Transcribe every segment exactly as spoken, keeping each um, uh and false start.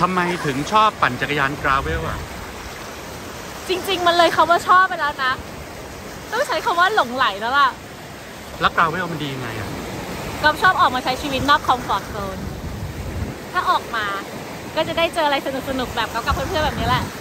ทำไมถึงชอบปั่นจักรยานกราเวลอ่ะจริงๆมันเลยคำว่าชอบไปแล้วนะต้องใช้คำว่าหลงไหลแล้วล่ะแล้วกราเวลมันดียังไงอ่ะก็ชอบออกมาใช้ชีวิตนอกคอมฟอร์ตโซนถ้าออกมาก็จะได้เจออะไรสนุกๆแบบกับเพื่อนๆแบบนี้แหละ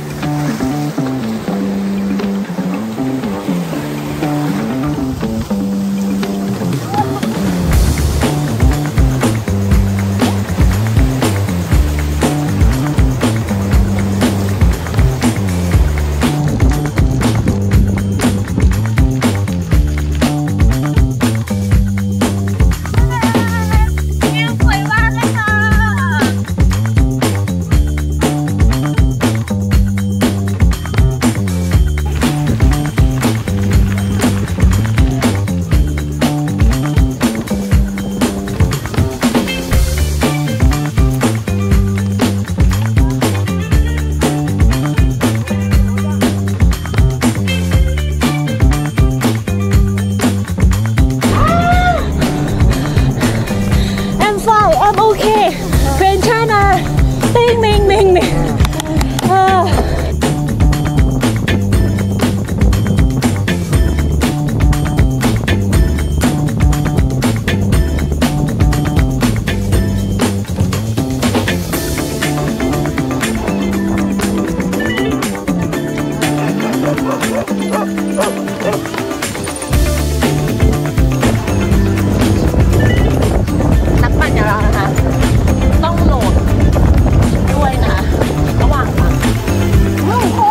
นักปั่นอย่างเรานะคะต้องโหลดด้วยนะระหว่างทางโอ้โห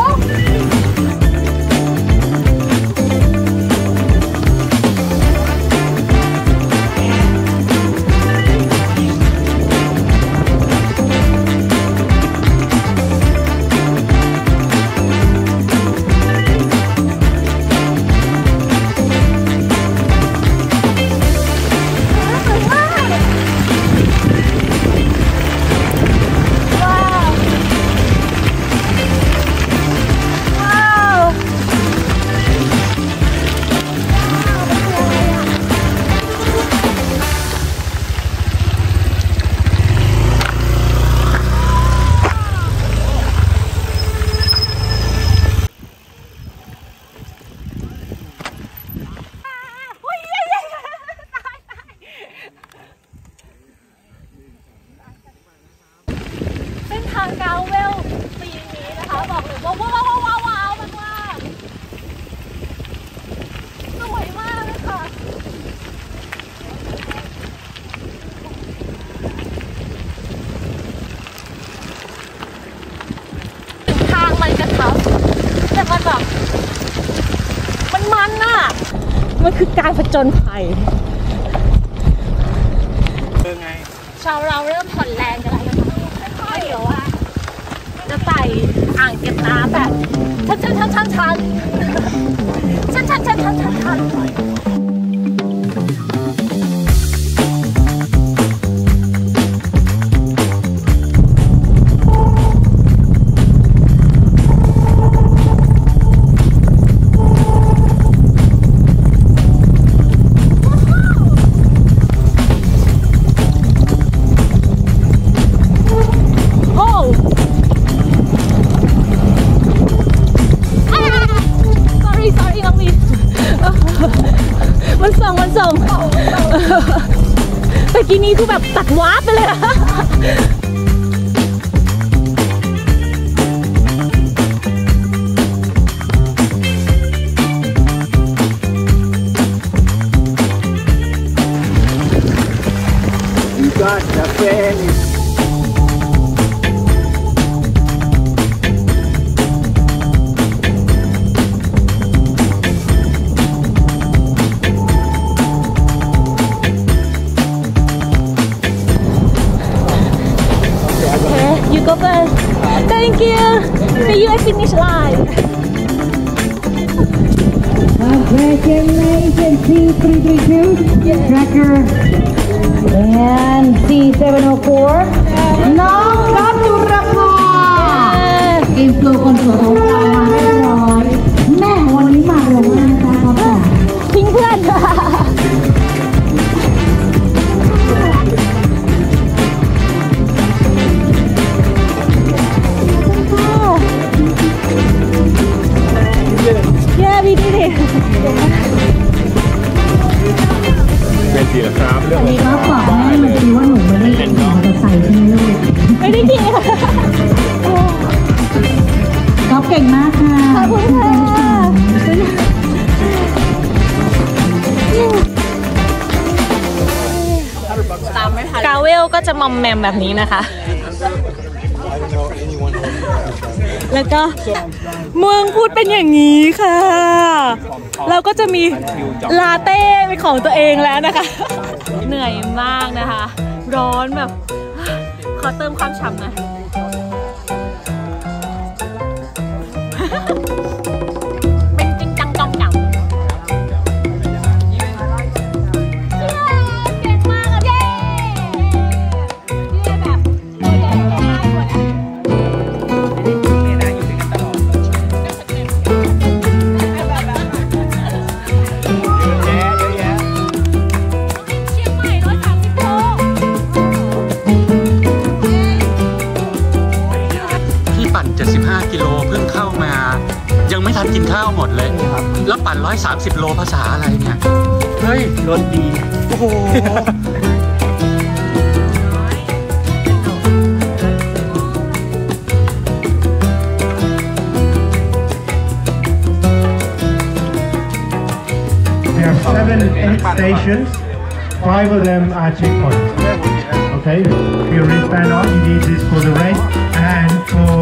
ทางกราเวลปีนี้นะคะบอกเลยว่าว้าวว้าวว้าวมากๆสวยมากเลยค่ะทางมันกระทับแต่มันแบบมันมันน่ะมันคือการผจญภัยเป็นไงชาวเราเริ่มผ่อนแรงกันแล้วนะคะเดี๋ยวว่าจะใส่อ่างเก็บน้ำแบบชันชันชันชันชันชันชันชันชันชันชันมันส่งมันส่งแต่กี้นี้คือแบบตัดวาร์ปไปเลยอะ You got the finish. You go first. Thank you. See you at finish line. Congratulations, C three three two, yeah. Tracker, and C seven oh four. น้องกัปตุรพาเกมโฟล์คนสวยของเรามาเรียบร้อยแม่วันนี้มาเร็วมากนะคะทิ้งเพื่อนอมแมมแบบนี้นะคะแล้วก็เมืองพูดเป็นอย่างนี้ค่ะเราก็จะมีลาเต้เป็นของตัวเองแล้วนะคะเหนื่อยมากนะคะร้อนแบบขอเติมความฉ่ำหน่อยเป็นจริงจังจองจังเก่งมากเย้เย้แบบเย้เก่งมากเลยเจ็ดสิบห้ากิโลเพิ่งเข้ามายังไม่ทันกินข้าวหมดเลยแล้วปั่นหนึ่งร้อยสามสิบโลภาษาอะไรเนี่ยเฮ้ยรถดีโอ้โห There are seven eight stations. Five of them are checkpoints. Okay, if your wristband on, you need this for the race and for.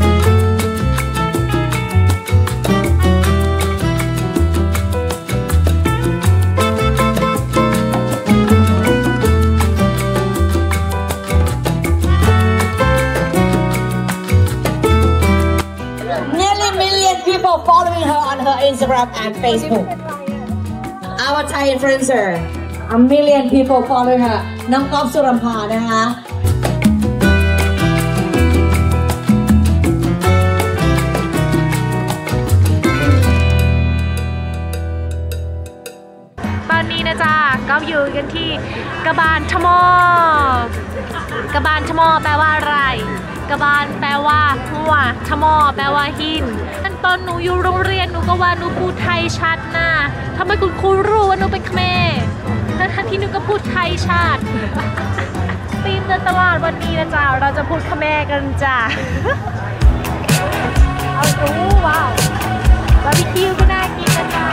Nearly million people following her on her Instagram and Facebook. Our Thai influencer. A million people following her. น้องก๊อฟสุรัมพานะคะตอนนี้นะจ๊ะก็อยู่กันที่กระบานชะมอ กระบานชะมอแปลว่าอะไร กระบานแปลว่าหัวชะมอแปลว่าหินตอนหนูอยู่โรงเรียนหนูก็ว่าหนูพูดไทยชัดนะทำไมคุณครูรู้ว่าหนูเป็นเขมรทั้งที่หนูก็พูดไทยชัดตีมเดินตลาดวันนี้นะจ๊ะเราจะพูดเขมรกันจ้ะเอาดูว้าวบาร์บีคิวก็น่ากินนะจ๊ะ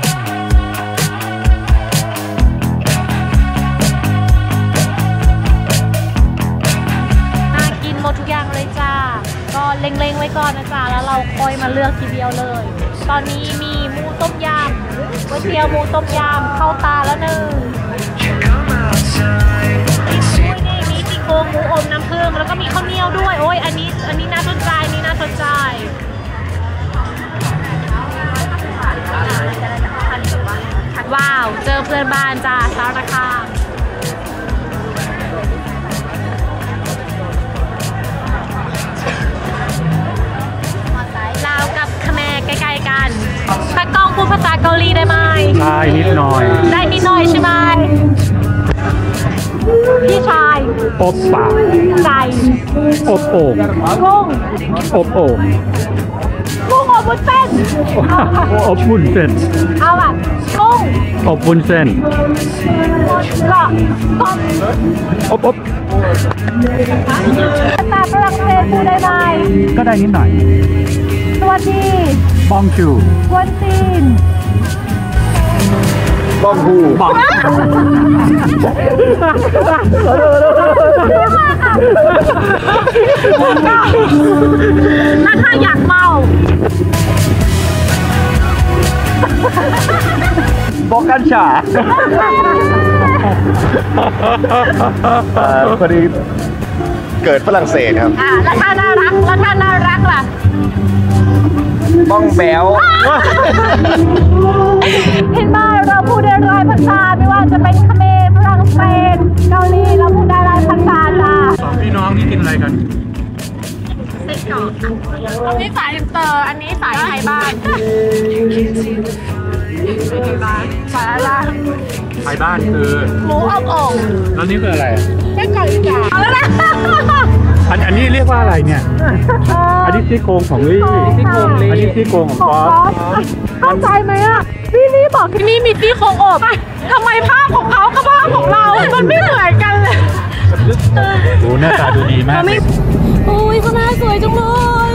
น่ากินหมดทุกอย่างเลยจ้าก็เล็งๆไว้ก่อนนะจ๊ะแล้วเราค่อยมาเลือกทีเดียวเลยตอนนี้มีหมูต้มยำก๋วยเตี๋ยวหมูต้มยำเข้าตาแล้วหนึ่งนี่มีซี่โครงหมูอมน้ำผึ้งแล้วก็มีข้าวเหนียวด้วยโอ้ยอันนี้อันนี้น่าสนใจนี่น่าสนใจว้าวเจอเพื่อนบ้านจ้าสารคามลาวกับเขมรใกล้ๆกันตากล้องพูดภาษาเกาหลีได้ไหมได้นิดหน่อยได้นิดหน่อยใช่ไหมพี่ชายอบปากไก่อบโอ่งกุ้งอบโอ่งกุ้งอบวุ้นเส้นอบวุ้นเส้นเอาแบบกุ้งอบวุ้นเส้นก็กบอบอบภาษาฝรั่งเศสพูดได้ไหมก็ได้นิดหน่อยสวัสดีบองชูกวนตีนบองฮูบองแล้วถ้าอยากเมาบอกกันฉาพอดีเกิดฝรั่งเศสครับอ่าแล้วถ้าน่ารักแล้วถ้าน่ารักล่ะบ้องแบ๊วเห็นไหมเราพูดได้หลายภาษาไม่ว่าจะเป็นเขมรฝรั่งเศสเกาหลีเราพูดได้หลายภาษาจ้าสองพี่น้องนี่กินอะไรกันเซ็กก่อนอันนี้สายอินเตอร์อันนี้สายไทยบ้านสายอะไรไทยบ้านคือหมูอบโอ่งแล้วนี่คืออะไรเซ็กก่อนจ้าเอาแล้วนะอันอันนี้เรียกว่าอะไรเนี่ยอันนี้ซี่โครงของลี่ซี่โครงลี่อันนี้ซี่โครงของป๊อปเข้าใจไหมอ่ะพี่นี่บอกที่นี่มีซี่โครงอบทำไมภาพของเขากับภาพของเรามันไม่เหมือนกันเลยดูหน้าตาดูดีมากโอ้ยเขาหน้าสวยจังเลย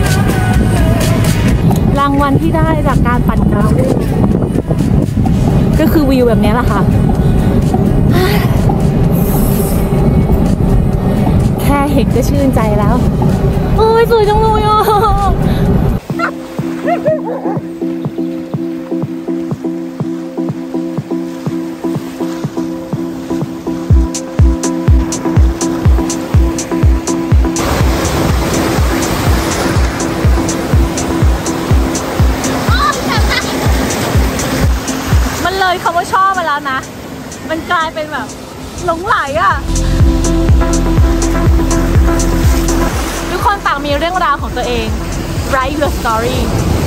รางวัลที่ได้จากการปั่นกราฟก็คือวิวแบบนี้แหละค่ะแค่เห็นก็ชื่นใจแล้วโอ้ยสวยจังเลยอ่ะมันเลยคำว่าชอบมาแล้วนะ มันกลายเป็นแบบหลงไหลอ่ะทุกคนต่างมีเรื่องราวของตัวเอง Write your story